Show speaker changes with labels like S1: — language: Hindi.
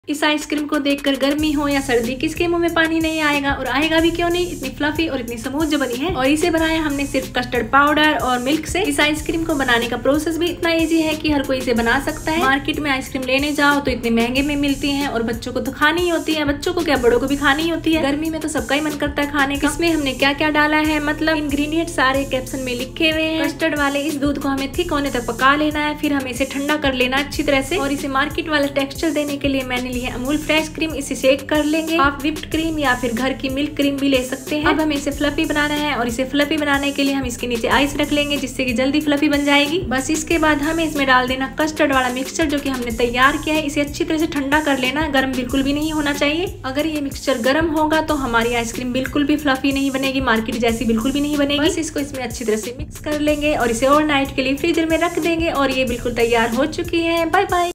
S1: इस आइसक्रीम को देखकर गर्मी हो या सर्दी किसके मुंह में पानी नहीं आएगा, और आएगा भी क्यों नहीं, इतनी फ्लफी और इतनी स्मूथ जो बनी है। और इसे बनाया हमने सिर्फ कस्टर्ड पाउडर और मिल्क से। इस आइसक्रीम को बनाने का प्रोसेस भी इतना इजी है कि हर कोई इसे बना सकता है। मार्केट में आइसक्रीम लेने जाओ तो इतने महंगे में मिलती है, और बच्चों को तो खानी ही होती है, बच्चों को क्या बड़ों को भी खानी होती है। गर्मी में तो सबका ही मन करता है खाने का। इसमें हमने क्या क्या डाला है, मतलब इंग्रेडिएंट सारे कैप्शन में लिखे हुए हैं। कस्टर्ड वाले इस दूध को हमें थिक होने तक पका लेना है, फिर हमें इसे ठंडा कर लेना अच्छी तरह से। और इसे मार्केट वाला टेक्सचर देने के लिए मैंने लिया अमूल फ्रेश क्रीम। इसे शेक कर लेंगे। आप व्हिप्ड क्रीम या फिर घर की मिल्क क्रीम भी ले सकते हैं। अब हमें इसे फ्लफी बनाना है, और इसे फ्लफी बनाने के लिए हम इसके नीचे आइस रख लेंगे, जिससे कि जल्दी फ्लफी बन जाएगी। बस इसके बाद हमें इसमें डाल देना कस्टर्ड वाला मिक्सचर जो कि हमने तैयार किया है। इसे अच्छी तरह से ठंडा कर लेना, गर्म बिल्कुल भी नहीं होना चाहिए। अगर ये मिक्सचर गर्म होगा तो हमारी आइसक्रीम बिल्कुल भी फ्लफी नहीं बनेगी, मार्केट जैसी बिल्कुल भी नहीं बनेगी। बस इसको इसमें अच्छी तरह से मिक्स कर लेंगे और इसे ओवरनाइट के लिए फ्रीजर में रख देंगे, और ये बिल्कुल तैयार हो चुकी है। Bye bye.